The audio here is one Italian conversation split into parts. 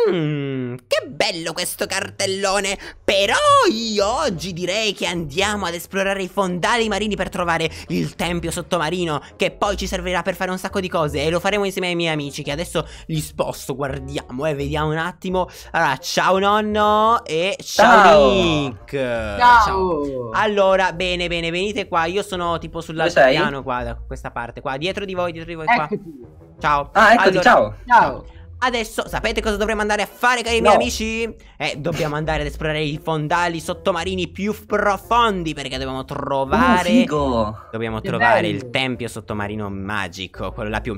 Che bello questo cartellone. Però io oggi direi che andiamo ad esplorare i fondali marini per trovare il tempio sottomarino, che poi ci servirà per fare un sacco di cose. E lo faremo insieme ai miei amici, che adesso li sposto. Guardiamo e vediamo un attimo. Allora, ciao nonno e ciao Nick. Ciao. Allora, bene, venite qua. Io sono tipo sull'altro piano qua, da questa parte qua. Dietro di voi qua. Ciao. Ah, eccoti, allora, ciao. Ciao. Adesso sapete cosa dovremmo andare a fare, cari miei amici? Dobbiamo andare ad esplorare i fondali sottomarini più profondi, perché dobbiamo trovare figo. Dobbiamo Che trovare bello. il tempio sottomarino magico, quello là più.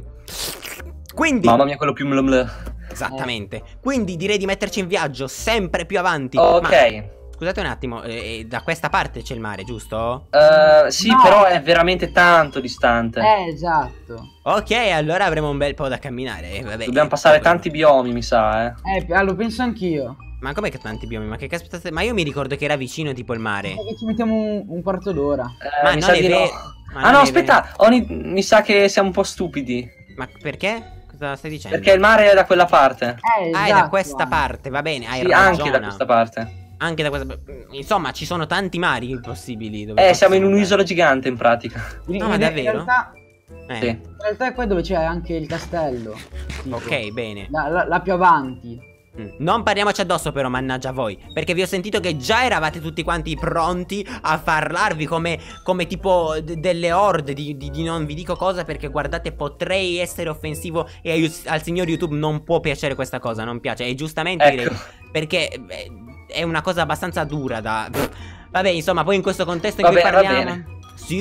Quindi Mamma mia, quello più mlm. esattamente. Quindi direi di metterci in viaggio sempre più avanti. Ok. Ma scusate un attimo, da questa parte c'è il mare, giusto? Sì, No. però è veramente tanto distante. Esatto. Ok, allora avremo un bel po' da camminare. Vabbè, Dobbiamo passare tanti biomi, mi sa, Lo penso anch'io. Ma com'è che tanti biomi? Ma che caspita? Ma io mi ricordo che era vicino tipo il mare. Che ci mettiamo un quarto d'ora. Ma mi non sa è di no. vero. Ma Ah non no, è aspetta, mi sa che siamo un po' stupidi. Ma perché? Cosa stai dicendo? Perché il mare è da quella parte. Ah, è Esatto, da questa parte, va bene, hai Sì, ragione. anche da questa parte. Anche da questa. Insomma, ci sono tanti mari possibili. Dove Siamo in possiamo un'isola gigante in pratica. No, ma davvero? In andare. Sì. realtà è qua dove c'è anche il castello. Tipo. Ok, bene. La più avanti. Non parliamoci addosso però, mannaggia voi. Perché vi ho sentito che già eravate tutti quanti pronti a parlarvi come tipo delle orde di non vi dico cosa. Perché guardate, potrei essere offensivo e al signor YouTube non può piacere questa cosa, non piace. E giustamente Ecco. direi, perché è una cosa abbastanza dura da. Vabbè, insomma, poi in questo contesto in Va cui bene, va parliamo. bene.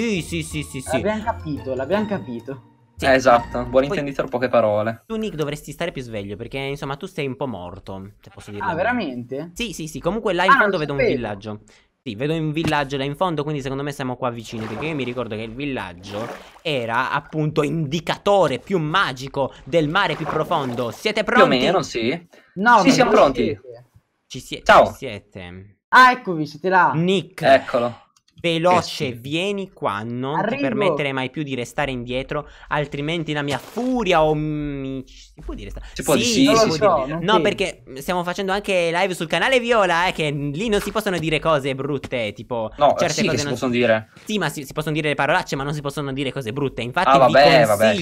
Sì. L'abbiamo capito. Sì. Esatto, buon Poi intenditore, poche parole. tu, Nick, dovresti stare più sveglio perché, insomma, tu sei un po' morto, se posso dirlo. Ah, veramente? Sì. Comunque là in Ah, fondo non vedo un sapevo. villaggio. Sì, vedo un villaggio là in fondo, quindi secondo me siamo qua vicini. Perché io mi ricordo che il villaggio era appunto indicatore più magico del mare più profondo. Siete Più o pronti? meno, sì. No, Sì, ma siamo dove pronti. siete? Ciao. Ci siete. Ah, eccovi, siete là. Nick, Eccolo. veloce, sì. vieni qua. Non ti Arrivo. permettere mai più di restare indietro, altrimenti la mia furia o si può dire Si può dire, sì, sì, si sì, può sì. dire. non No, penso. perché stiamo facendo anche live sul canale Viola, che lì non si possono dire cose brutte, tipo No, certe sì, cose che si non possono dire. Sì, ma si possono dire le parolacce, ma non si possono dire cose brutte. Infatti Ah, vabbè,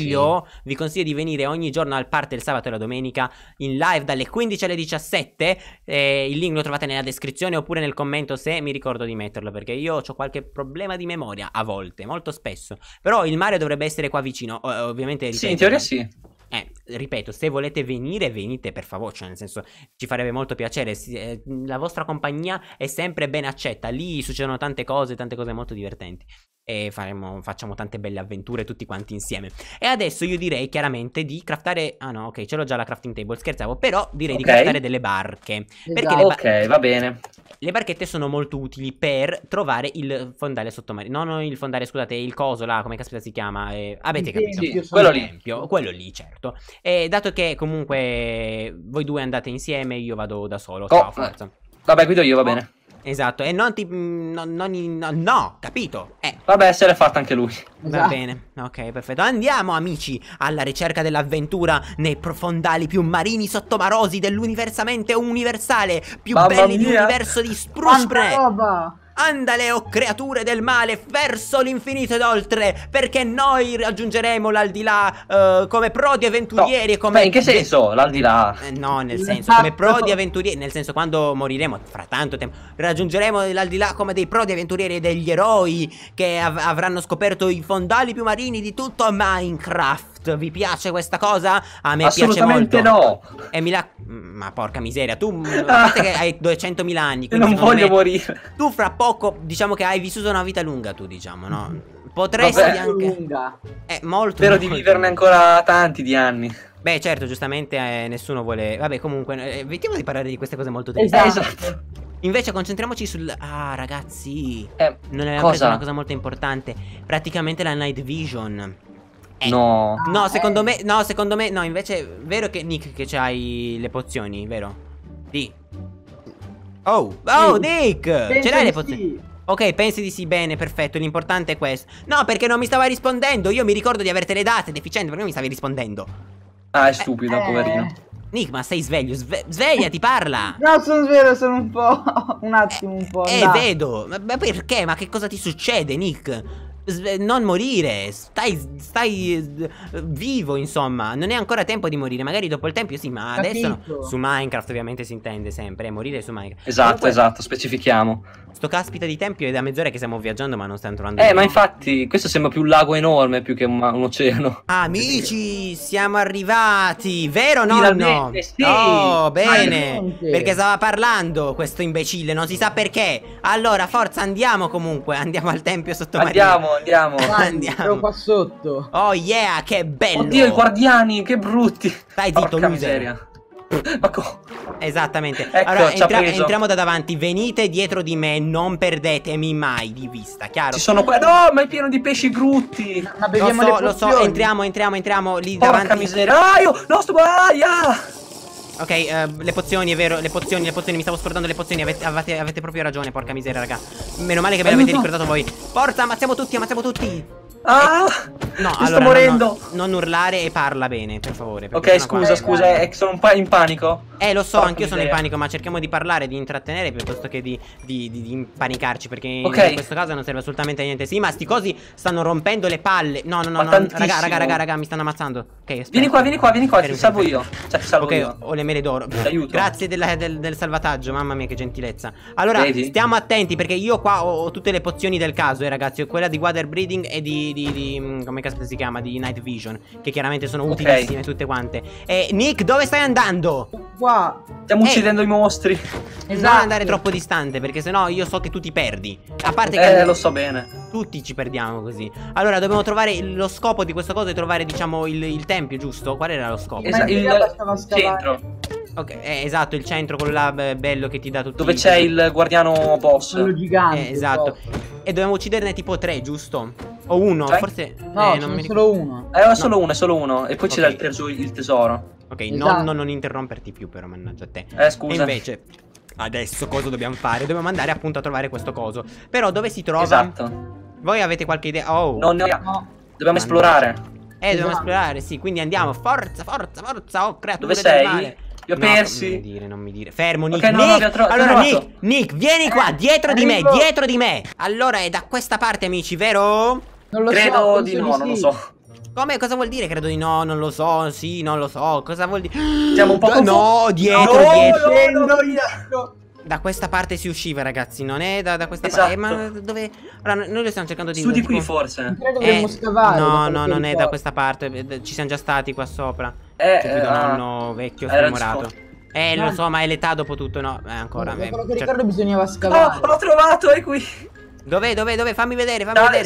vi consiglio di venire ogni giorno al parte il sabato e la domenica in live dalle 15 alle 17. Il link lo trovate nella descrizione oppure nel commento se mi ricordo di metterlo, perché io ho qualche problema di memoria a volte, molto spesso. Però il mare dovrebbe essere qua vicino, ovviamente, ripeto. Sì, in teoria sì. Ripeto, se volete venire, venite per favore, cioè nel senso ci farebbe molto piacere, la vostra compagnia è sempre ben accetta, lì succedono tante cose molto divertenti e facciamo tante belle avventure tutti quanti insieme. E adesso io direi chiaramente di craftare, ah no, ok, ce l'ho già la crafting table, scherzavo, però direi di Ok. craftare delle barche, perché Esatto. Ok, va bene. le barchette sono molto utili per trovare il fondale sottomarino. No, il fondale, scusate, il coso là, come caspita si chiama? Avete Il capito? tempio Sì, quello lì. Tempio, quello lì, certo. E dato che comunque voi due andate insieme, io vado da solo. Ciao, forza. Vabbè, guido io, va bene. Esatto, e non ti. No, capito? Vabbè, se l'è fatta anche lui. Va Esatto. bene, ok, perfetto. Andiamo, amici, alla ricerca dell'avventura nei profondali più marini sottomarosi dell'universamente universale, più Mamma belli mia. dell'universo di Quanta Spruce. roba! Andale, o creature del male, verso l'infinito ed oltre, perché noi raggiungeremo l'aldilà come prodi avventurieri e come. Beh, in che senso? L'aldilà. No, nel senso, Esatto. come prodi avventurieri, nel senso quando moriremo, fra tanto tempo, raggiungeremo l'aldilà come dei prodi avventurieri e degli eroi che avranno scoperto i fondali più marini di tutto Minecraft. Vi piace questa cosa? A me piace Assolutamente molto. no. E ma porca miseria, tu, a parte che hai 200.000 anni, Io quindi non secondo voglio me, morire. tu fra poco, diciamo che hai vissuto una vita lunga, tu diciamo, no? Potresti Vabbè. anche. Lunga. Molto. Spero di molto viverne lunga. ancora tanti di anni. Beh, certo, giustamente nessuno vuole. Vabbè, comunque, evitiamo di parlare di queste cose molto tristi. Esatto. Invece concentriamoci sul. Ah, ragazzi, non avevamo Cosa? preso una cosa molto importante. Praticamente la night vision. No. No, secondo me. No, secondo me. No, invece. Vero che Nick che c'hai le pozioni, vero? Sì. Oh, Sì. Nick! Penso Ce l'hai le di pozioni? sì. Ok, pensi di sì, bene, perfetto, l'importante è questo. No, perché non mi stava rispondendo. Io mi ricordo di avertele date, deficiente, perché non mi stavi rispondendo? Ah, è stupido, poverino. Nick, ma sei sveglio? Svegliati, parla! No, sono svelo, sono un po'... un attimo, un po'... là. Vedo. Ma perché? Ma che cosa ti succede, Nick? Non morire, stai vivo, insomma. Non è ancora tempo di morire. Magari dopo il tempo, sì, ma adesso no. Capito. Su Minecraft ovviamente si intende sempre, morire su Minecraft. Esatto, Comunque, esatto, specifichiamo. sto caspita di tempio è da mezz'ora che stiamo viaggiando, ma non stiamo trovando Ma niente. infatti, questo sembra più un lago enorme più che un oceano. Amici, siamo arrivati, vero nonno? Finalmente, sì. Oh, bene, Finalmente. perché stava parlando questo imbecille, non si sa perché. Allora, forza, andiamo comunque, andiamo al tempio sottomarino. Andiamo. Dai, Andiamo. ero qua sotto. Oh yeah, che bello. Oddio, i guardiani, che brutti. Stai zitto, Porca loser. miseria. Ma Esattamente. Ecco, Allora, ci ha preso. entriamo da davanti, venite dietro di me, non perdetemi mai di vista, chiaro? Ci sono qua. No, ma è pieno di pesci brutti. Ma beviamo Lo so, pozioni. entriamo lì Porca davanti. miseria. Ah, io. No, sto. Ok, le pozioni, è vero, le pozioni, mi stavo scordando le pozioni, avete proprio ragione, porca miseria, raga. Meno male che ve l'avete ricordato voi. Forza, ammazziamo tutti. Ah, No, mi sto allora, morendo. non urlare e parla bene, per favore. perché Ok, sennò qua- scusa, è che sono un po' in panico. Lo so, Porca anch'io sono in miseria. panico, ma cerchiamo di parlare, di intrattenere piuttosto che di impanicarci, perché Ok. in questo caso non serve assolutamente a niente. Sì, ma sti cosi stanno rompendo le palle. No, Ma raga, tantissimo. mi stanno ammazzando. Ok, aspetta. Vieni qua, ti Fermi, salvo fermi. io. Cioè, ti salvo Ok, io. ho le mele d'oro. Ti aiuto. Grazie del salvataggio, mamma mia che gentilezza. Allora, Vedi? stiamo attenti perché io qua ho tutte le pozioni del caso, ragazzi. Ho quella di water breathing e come caspita si chiama? Di night vision, che chiaramente sono Ok. utilissime tutte quante. Nick, dove stai andando? Qua. Stiamo uccidendo i mostri. Non Esatto. andare troppo distante, perché sennò io so che tu ti perdi. A parte che Lo so bene. tutti ci perdiamo così. Allora, dobbiamo trovare lo scopo di questo coso è trovare, diciamo, il tempio, giusto? Qual era lo scopo? Ma in teoria bastava scavare. centro. Ok, esatto, il centro, quello là bello che ti dà tutti Dove c'è il guardiano boss. Quello gigante. esatto. proprio. E dobbiamo ucciderne tipo 3, giusto? O uno, Cioè? forse. No, non sono mi solo uno. È solo uno, è solo uno. E poi Ok. c'è il tesoro. Ok, Esatto. non interromperti più, però, mannaggia a te. Scusa. E invece, adesso cosa dobbiamo fare? Dobbiamo andare appunto a trovare questo coso. Però dove si trova? Esatto. Voi avete qualche idea? Oh. Non ne ho. No. Dobbiamo esplorare. Dobbiamo Esatto. esplorare, sì, quindi andiamo. Forza. Oh, creature Dove del sei? male. Li ho No, persi. Non mi dire. Fermo, Nick. Ok, no, Nick! abbiamo allora, trovato. Nick, vieni qua, dietro di me, arrivo. dietro di me. Allora, è da questa parte, amici, vero? Non lo so. Credo penso di no, non lo sì. so. Come? Cosa vuol dire? Credo di no, non lo so. Sì, non lo so. Cosa vuol dire? Siamo un po' No, dietro, No, dietro. no, no. Da questa parte si usciva, ragazzi. Non è da questa Esatto. parte. Ma dove? Allora, noi lo stiamo cercando di Su di tipo- qui forse. Credo dovremmo scavare. da No, qualche non è da ricordo. questa parte. Ci siamo già stati qua sopra. Eh, C'è qui da nonno vecchio hai smemorato. ragione. Lo No. so, ma è l'età dopo tutto, no? Ancora. Da quello che certo. ricordo bisognava Oh, scavare. l'ho trovato, è qui. Dov'è? Fammi vedere, fammi vedere.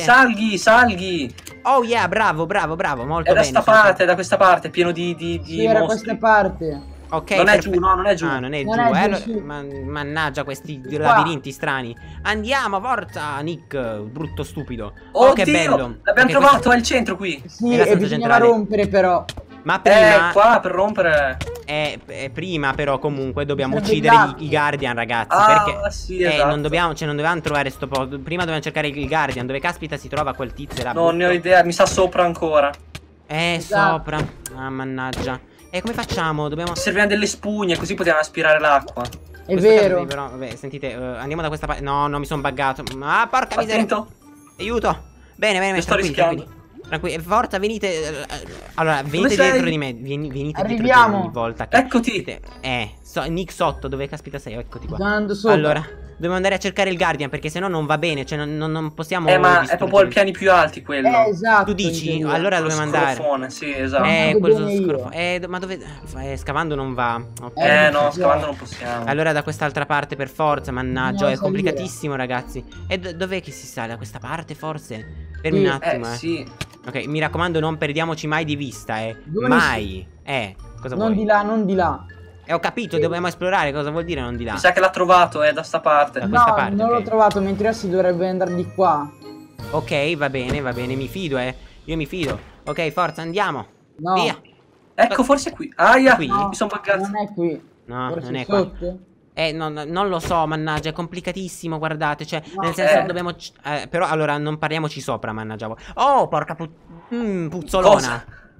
Salghi. Oh yeah, bravo, molto È da bene. sta sono- parte, è da questa parte, pieno di Sì, era mostri. questa parte. Ok, Non è perfetto. giù, no, non è giù. Ah, non è Non giù. è giù, Allora- sì. mannaggia questi Qua. labirinti strani. Andiamo, forza, Nick, brutto stupido. Oh, che Oddio, bello. l'abbiamo Ok, trovato, è il centro qui. Sì, È la e stanza bisognava centrale. rompere però. Ma prima, Qua per rompere. prima però comunque dobbiamo Sarebbe uccidere esatto. i Guardian, ragazzi. Ah, perché sì, esatto. non dobbiamo trovare sto posto. Prima dobbiamo cercare il Guardian. Dove caspita si trova quel tizio là? Non ne ho idea, mi sa sopra ancora. Esatto. Sopra. Ah, mannaggia. E come facciamo? Dobbiamo. Servivano delle spugne, così potevano aspirare l'acqua. È Questo caso vero. sì, però, vabbè, sentite, andiamo da questa parte. No, mi sono buggato. Ah, porca miseria. Attento. Aiuto. Bene, Mi sto tranquilli, rischiando. tranquilli. Forza, venite. Allora, venite sei? dietro di me. Venite dietro di me Arriviamo. ogni volta. Che Eccoti. Nick sotto, dove caspita sei? Eccoti qua. Sto andando sopra. Allora, dobbiamo andare a cercare il Guardian perché sennò non va bene. Cioè, non possiamo. Ma è distruggere. proprio ai piani più alti quello. Esatto. Tu dici? in teoria. Allora Quello dobbiamo andare. scrofone, sì, esatto. Vado Quello bene io. scorfo. Ma dove. Scavando non va. Ok. No, no. scavando non possiamo. Allora da quest'altra parte per forza, mannaggia, No, è salire. complicatissimo ragazzi. E dov'è che si sale? Da questa parte forse? Fermi Sì. un attimo, Sì. Ok, mi raccomando non perdiamoci mai di vista, Dove mai. Cosa Non vuoi? di là, non di là. Ho capito, dobbiamo esplorare, cosa vuol dire non di là? Mi sa che l'ha trovato, è da sta parte. Da questa No, parte, non ok. l'ho trovato, mentre si dovrebbe andare di qua. Ok, va bene, mi fido, io mi fido. Ok, forza, andiamo. No. Via. Ecco, forse è qui. Aia, Qui? No, mi sono buggato. non è qui. No, Forse non è qua. sotto? Non lo so, mannaggia, è complicatissimo, guardate, cioè, No, nel senso eh. dobbiamo... però allora non parliamoci sopra, mannaggia voi. Oh, porca puzzolona. Cosa?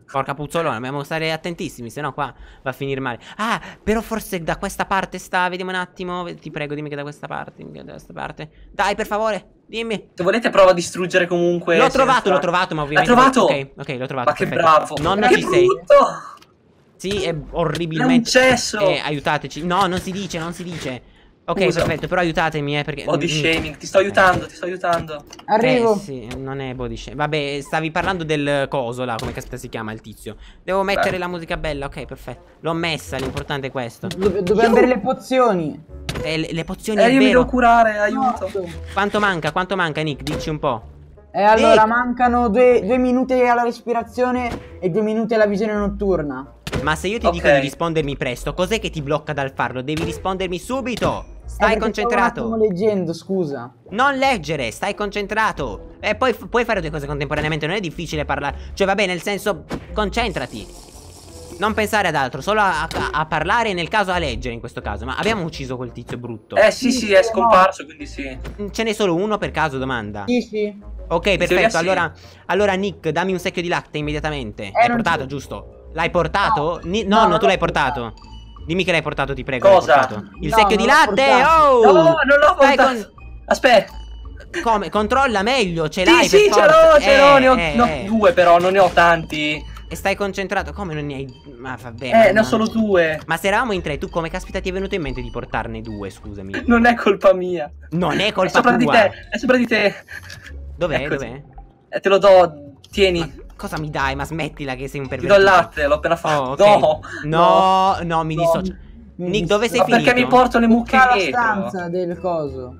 Porca puzzolona, dobbiamo stare attentissimi, se no qua va a finire male. Ah, però forse da questa parte sta, vediamo un attimo. Ti prego, dimmi che da questa parte, dimmi che da questa parte. Dai, per favore, dimmi. Se volete prova a distruggere comunque. L'ho trovato, ma ovviamente. L'hai trovato? Ok, l'ho trovato. Ma che perfetto. bravo. Non Ma ci che sei. brutto. Sì, è orribilmente. È un cesso. Aiutateci. No, non si dice, non si dice. Ok, Scusa. perfetto, però aiutatemi, perché. Body shaming, ti sto aiutando, ti sto aiutando. Arrivo. Sì, non è body shaming. Vabbè, stavi parlando del coso là, come caspita si chiama il tizio. Devo mettere la musica bella, ok, perfetto. L'ho messa, l'importante è questo. Dobbiamo avere le pozioni. Le pozioni è Io mi vero. devo curare, aiuto. Quanto manca, Nick? Dici un po'. E allora mancano 2 minuti alla respirazione e 2 minuti alla visione notturna. Ma se io ti dico di rispondermi presto, cos'è che ti blocca dal farlo? Devi rispondermi subito. Stai concentrato. Stavo leggendo, scusa. Non leggere, stai concentrato. E poi puoi fare 2 cose contemporaneamente, non è difficile parlare. Cioè, vabbè, nel senso, concentrati. Non pensare ad altro, solo a parlare e nel caso a leggere in questo caso. Ma abbiamo ucciso quel tizio brutto. Sì, è scomparso, quindi sì. Ce n'è solo uno per caso, domanda? Sì. Ok, perfetto, sì. allora Nick, dammi un secchio di latte immediatamente. L'hai non portato, c'è. giusto? L'hai portato? No, No, tu l'hai l'ho portato. Dimmi che l'hai portato, ti prego. Cosa? l'hai portato. Il No, secchio di non l'ho latte, portato. oh! No, non l'ho Stai portato. Aspetta. Come? Controlla meglio, ce l'hai Sì, per ce forza. l'ho, ne ho 2 però, non ne ho tanti. E stai concentrato, come non ne hai... Ma vabbè. Ne ho solo 2. Ma se eravamo in 3, tu come caspita ti è venuto in mente di portarne 2, scusami? Non è colpa mia. Non è colpa È sopra tua. di te, è sopra di te. Dov'è? Ecco. Dov'è? Te lo do, tieni. Cosa mi dai? Ma smettila che sei un Ti pervertito. do il latte, l'ho appena fatto. Oh, ok. No, mi dissocio. Mi Nick, dove sei Ma finito? perché mi porto le mucche Tutta la dietro? stanza del coso.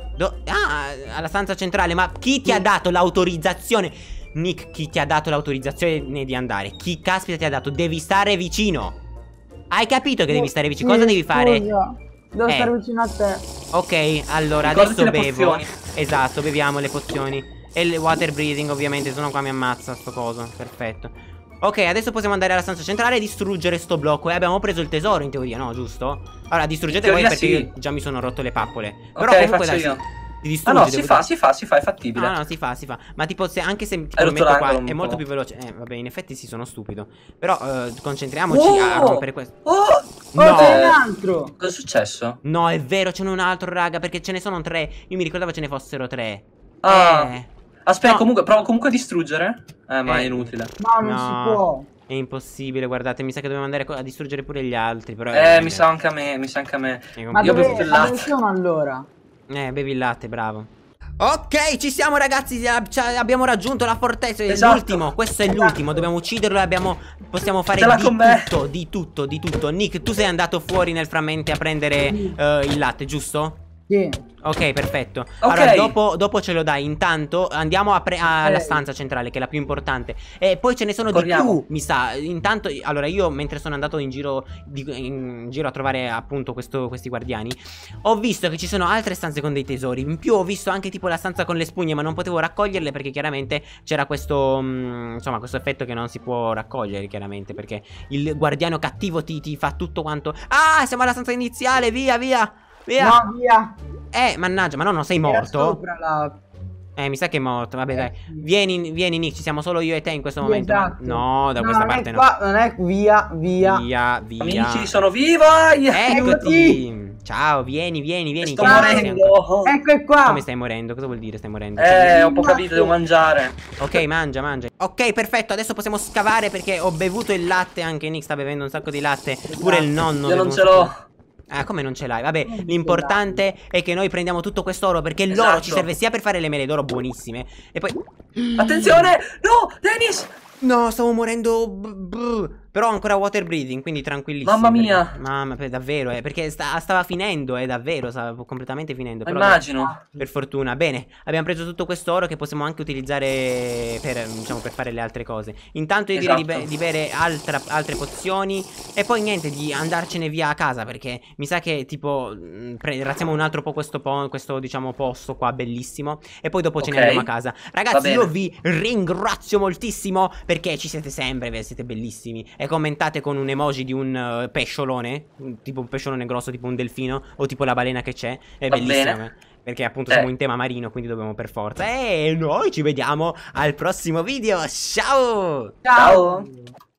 Alla stanza centrale. Ma chi ti ha dato l'autorizzazione? Nick, chi ti ha dato l'autorizzazione di andare? Chi caspita ti ha dato? Devi stare vicino. Hai capito che devi stare vicino? Cosa devi fare? Devo stare vicino a te. Ok, allora Ricordati adesso le bevo. pozioni. Esatto, beviamo le pozioni. E il water breathing, ovviamente, se no qua mi ammazza sto coso. Perfetto. Ok, adesso possiamo andare alla stanza centrale e distruggere sto blocco. E abbiamo preso il tesoro in teoria, no? Giusto? Allora, distruggete voi perché io già mi sono rotto le pappole. Però comunque dai, ti distruggi. No, si fa, è fattibile. No, si fa. Ma tipo, anche se tipo, Hai lo rotto metto qua l'angolo è un molto po'. più veloce. Vabbè, in effetti sì, sono stupido. Però concentriamoci a rompere questo. Oh, c'è un altro. Cosa è successo? No, è vero, ce n'è un altro, raga, perché ce ne sono 3. Io mi ricordavo ce ne fossero 3. Aspetta, No. comunque, provo comunque a distruggere. Ma è inutile. No, non si può. È impossibile, guardate, mi sa che dobbiamo andare a distruggere pure gli altri, però Mi sa anche a me, È Ma Io bevo dove, il latte. dove sono allora? bevi il latte, bravo. Ok, ci siamo ragazzi, abbiamo raggiunto la fortezza, è Esatto. l'ultimo, questo è l'ultimo, dobbiamo ucciderlo e possiamo fare Ce l'ha con me. di tutto. Nick, tu sei andato fuori nel frammente a prendere il latte, giusto? Sì. Ok, perfetto. Ok. Allora, dopo ce lo dai. Intanto andiamo alla stanza centrale, che è la più importante. E poi ce ne sono Corriamo. di più, mi sa. Intanto, allora, io mentre sono andato in giro a trovare appunto questi guardiani, ho visto che ci sono altre stanze con dei tesori. In più ho visto anche tipo la stanza con le spugne, ma non potevo raccoglierle perché chiaramente c'era questo, insomma, questo effetto che non si può raccogliere, chiaramente, perché il guardiano cattivo ti fa tutto quanto. Ah, siamo alla stanza iniziale, via. No, via. Mannaggia, ma no, sei Era morto? sopra la... Mi sa che è morto, vabbè dai. sì. Vieni Nick, ci siamo solo io e te in questo Sì, momento. esatto. No, da questa parte no. Qua, non è via. Via. Amici, sono viva! Eccoti. Ciao, vieni. Sto Come morendo. Ecco qua. Come stai morendo? Cosa vuol dire stai morendo? Ho un po' capito, devo mangiare. Ok, mangia. Ok, perfetto, adesso possiamo scavare perché ho bevuto il latte. Anche Nick sta bevendo un sacco di latte. Pure il nonno. Io beve non un ce sacco- l'ho. Ah, come non ce l'hai? Vabbè, l'importante è che noi prendiamo tutto quest'oro perché l'oro Esatto. ci serve sia per fare le mele d'oro buonissime e poi... Attenzione! No, Dennis! No, stavo morendo. Però ho ancora water breathing, quindi tranquillissimo. Mamma mia. Mamma, davvero, perché stava finendo, davvero, stava completamente finendo. Però Immagino. per fortuna. Bene, abbiamo preso tutto quest'oro che possiamo anche utilizzare per, diciamo, per fare le altre cose. Intanto io direi Esatto. di bere altre pozioni e poi niente, di andarcene via a casa perché mi sa che tipo razziamo un altro po' questo diciamo posto qua bellissimo e poi dopo ce ne Ok. andiamo a casa. Va Ragazzi, bene. io vi ringrazio moltissimo perché ci siete sempre, siete bellissimi. E commentate con un emoji di un pesciolone, tipo un pesciolone grosso, tipo un delfino, o tipo la balena che c'è. È Va bellissimo. bene. Perché appunto siamo in tema marino, quindi dobbiamo per forza. E noi ci vediamo al prossimo video. Ciao! Ciao!